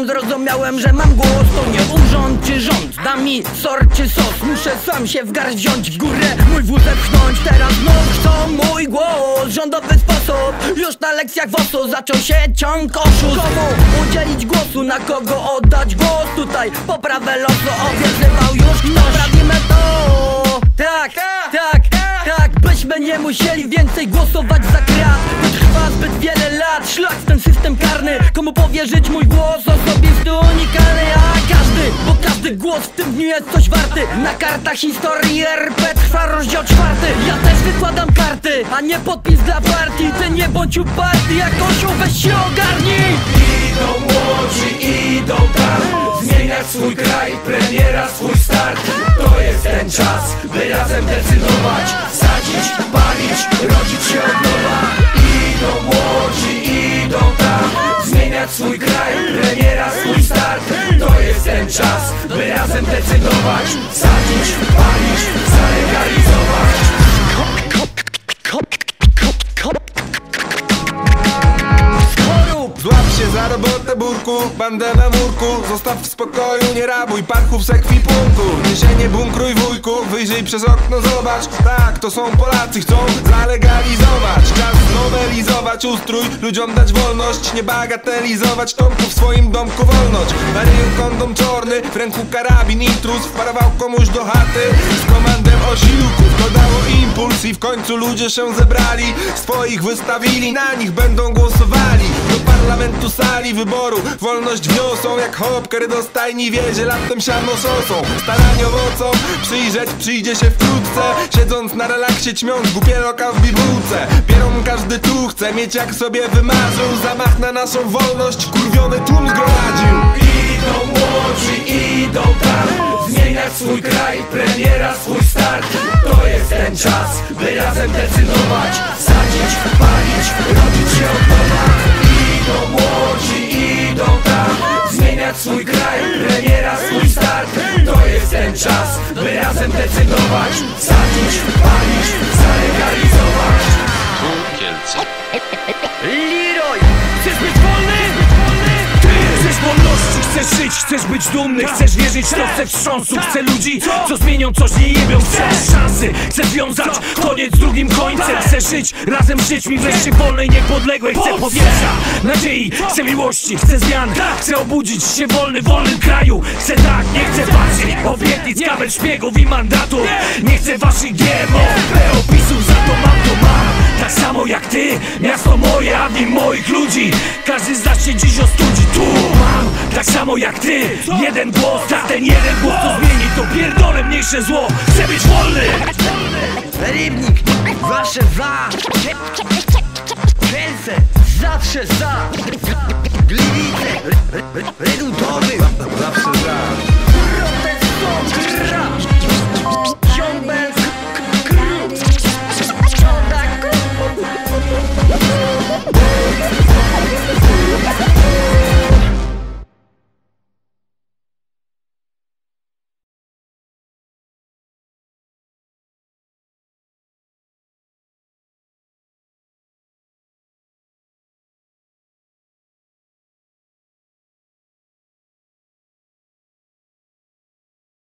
zrozumiałem, że mam głos. To nie urząd czy rząd, da mi sor czy sos. Muszę sam się w garść wziąć, w górę mój wózek pchnąć. Teraz znów chcą mój głos, rządowy sposób. Już na lekcjach WOS-u zaczął się ciąg oszustw. Komu udzielić głosu, na kogo oddać głos? Tutaj poprawę losu obiecywał już ktoś. Poprawimy to, tak, tak, tak. Byśmy nie musieli więcej głosować za krat. Trwa zbyt wiele lat, szlak ten system karny. Komu powierzyć mój głos, osobisty, unikalny. A każdy, bo każdy głos w tym dniu jest coś warty. Na kartach historii RP trwa rozdział 4. Ja też wykładam karty, a nie podpis dla partii. Ty nie bądź uparty, jak osioł, weź się ogarnij. Idą młodzi, idą tam, zmieniać swój kraj, premiera, swój start. To jest ten czas, by razem decydować, sadzić, palić, rodzić się od nowa. Idą młodzi, idą tam, zmieniać swój kraj, premiera, swój start. To jest ten czas, by razem decydować, sadzić, palić, zalegalizować. Złap się za robotę, burku, bandę na murku. Zostaw w spokoju, nie rabuj parchów z ekwipunku. Nie bunkruj, wujku, wyjrzyj przez okno, zobacz. Tak, to są Polacy, chcą zalegalizować. Czas znowelizować ustrój, ludziom dać wolność. Nie bagatelizować Tomku w swoim domku wolność. Na ryju kondom czorny, w ręku karabin, intruz wparował komuś do chaty z komandem osiłków. To dało impuls i w końcu ludzie się zebrali. Swoich wystawili, na nich będą głosowali. Do parlamentu sali wyboru, wolność wniosą. Jak hopker do stajni wiezie, latem siano sosą. Starań owocą przyjrzeć przyjdzie się wkrótce. Siedząc na relaksie, ćmiąc głupie oka w bibułce. Pieron każdy tu chce mieć jak sobie wymarzył. Zamach na naszą wolność, kurwiony tłum zgromadził. Idą młodzi, idą tam, zmieniać swój kraj, premiera, swój start. To jest ten czas, by razem decydować, sadzić, palić, rodzić się od nowa. Idą młodzi, idą tam, zmieniać swój kraj, premiera, swój start. To jest ten czas, by razem decydować, sadzić, palić, zalegalizować. Leroy, chcesz być wolny? Chcesz wolności, chcesz żyć, chcesz być dumny. Chcesz wierzyć, to chcę wstrząsu. Chcę ludzi, co zmienią coś, nie jebią. Chcesz szansy, chcę wiązać koniec z drugim końcem. Chcę żyć razem z dziećmi wreszcie wolnej, niepodległej. Chcę powietrza, nadziei, chcę miłości, chcę zmian. Chcę obudzić się wolny w wolnym kraju. Chcę tak, nie chcę patrzeć obietnic, kamer, szpiegów i mandatów. Nie chcę waszych GMO, opisów, za to mam. Tak samo jak ty, miasto moje, a w nim moich ludzi. Każdy z nas się dziś ostudzi. Tu mam, tak samo jak ty, jeden głos. Tak, ten jeden głos to zmieni to pierdolę mniejsze zło. Chcę być wolny. Rybnik, zawsze za. Kręcę, zawsze za. Gliwice, redutowy, Zawsze za. protestowy rap.